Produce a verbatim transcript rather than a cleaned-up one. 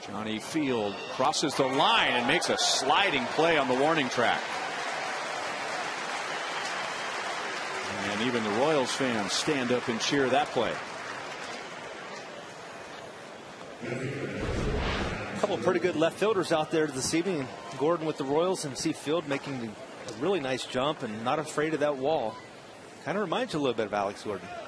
Johnny Field crosses the line and makes a sliding play on the warning track. And even the Royals fans stand up and cheer that play. A couple of pretty good left fielders out there this evening. Gordon with the Royals, and see Field making a really nice jump and not afraid of that wall. Kind of reminds you a little bit of Alex Gordon.